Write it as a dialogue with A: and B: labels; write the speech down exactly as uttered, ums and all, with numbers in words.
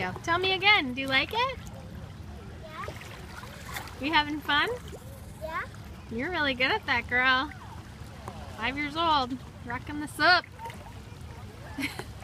A: you. Tell me again, do you like it?
B: Yeah.
A: You having fun?
B: Yeah.
A: You're really good at that, girl. Five years old, rocking the S U P.